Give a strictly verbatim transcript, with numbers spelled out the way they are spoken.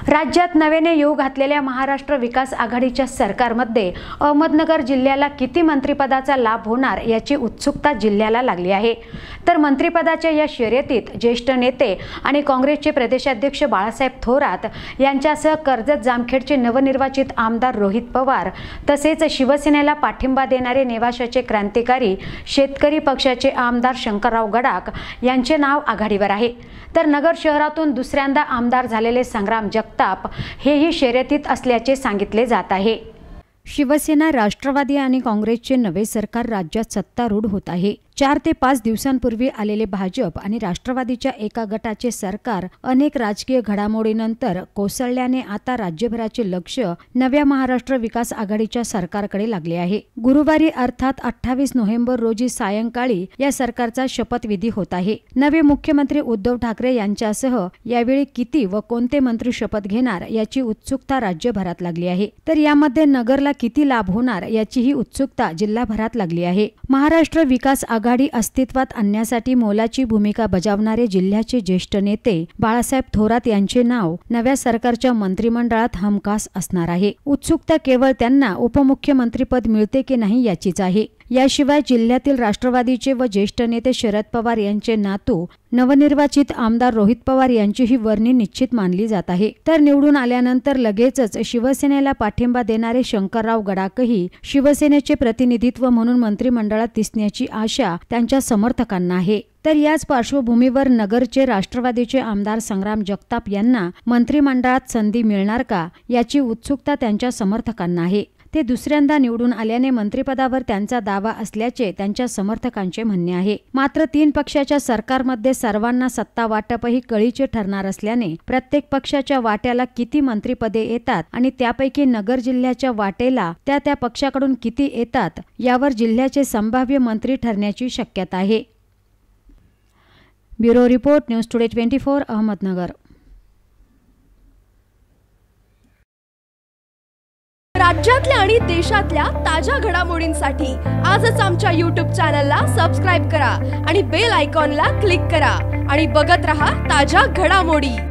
राज्यात नव्याने येऊ घातलेल्या महाराष्ट्र विकास आघाडीच्या सरकारमध्ये अहमदनगर जिल्ह्याला किती मंत्रिपदाचा लाभ होणार याची उत्सुकता जिल्ह्याला लागली आहे। तर मंत्रिपदाच्या या शर्यतीत ज्येष्ठ नेते आणि काँग्रेसचे प्रदेशाध्यक्ष बाळासाहेब थोरात यांच्यासह कर्जत जामखेडचे नवनिर्वाचित आमदार रोहित पवार तसेच शिवसेनेला पाठिंबा देणारे नेवाशाचे क्रांतिकारी शेतकरी पक्षाचे आमदार शंकरराव गडाख यांचे नाव आघाडीवर आहे। तर नगर शहरातून दुसऱ्यांदा आमदार झालेले संग्राम जगताप हेही शर्यतीत असल्याचे सांगितले जात आहे। शिवसेना, राष्ट्रवादी आणि काँग्रेसचे नवे सरकार राज्यात सत्तारूढ होत आहे। चार ते पाच दिवसांपूर्वी आलेले भाजप आणि राष्ट्रवादीच्या एका गटाचे सरकार अनेक राजकीय घडामोडींनंतर कोसळल्याने आता राज्यभराचे लक्ष नव्या महाराष्ट्र विकास आघाडीच्या सरकारकडे लागले आहे। गुरुवारी अर्थात अठ्ठावीस नोव्हेंबर रोजी सायंकाळी या सरकारचा शपथविधी होत आहे। नवे मुख्यमंत्री उद्धव ठाकरे यांच्यासह यावेळी किती व कोणते मंत्री शपथ घेणार याची उत्सुकता राज्यभरात लागली आहे। तर यामध्ये नगरला किती लाभ होणार याचीही उत्सुकता जिल्हाभरात लागली आहे। महाराष्ट्र विकास आघाडी अस्तित्वात आणण्यासाठी मोलाची भूमिका बजावणारे जिल्ह्याचे ज्येष्ठ नेते बाळासाहेब थोरात यांचे नाव नव्या सरकारच्या मंत्रिमंडळात हमखास असणार आहे। उत्सुकता केवळ त्यांना उपमुख्यमंत्रीपद मिळते की नाही याचीच आहे। याशिवाय जिल्ह्यातील राष्ट्रवादीचे व ज्येष्ठ नेते शरद पवार यांचे नातू नवनिर्वाचित आमदार रोहित पवार यांचीही वर्णी निश्चित मानली जात आहे। तर निवडून आल्यानंतर लगेचच शिवसेनेला पाठिंबा देणारे शंकरराव गडाखही शिवसेनेचे प्रतिनिधित्व म्हणून मंत्रिमंडळात दिसण्याची आशा त्यांच्या समर्थकांना आहे। तर याच पार्श्वभूमीवर नगरचे राष्ट्रवादीचे आमदार संग्राम जगताप यांना मंत्रिमंडळात संधी मिळणार का याची उत्सुकता त्यांच्या समर्थकांना आहे। ते दुसऱ्यांदा निवडून आल्याने मंत्रिपदावर त्यांचा दावा असल्याचे त्यांच्या समर्थकांचे म्हणणे आहे। मात्र तीन पक्षाच्या सरकारमध्ये सर्वांना सत्ता वाटपही कळीचे ठरणार असल्याने प्रत्येक पक्षाच्या वाट्याला किती मंत्रिपदे येतात आणि त्यापैकी नगर जिल्ह्याच्या वाटेला त्या त्या पक्षाकडून किती येतात यावर जिल्ह्याचे संभाव्य मंत्री ठरण्याची शक्यता आहे। Bureau report, News Today twenty four, Ahmednagar. राज्यातल्या आणि देशातल्या ताज्या घडामोडींसाठी आजच आमच्या यूट्यूब चॅनलला सबस्क्राइब करा आणि बेल आयकॉनला क्लिक करा आणि बघत रहा ताज्या घडामोडी।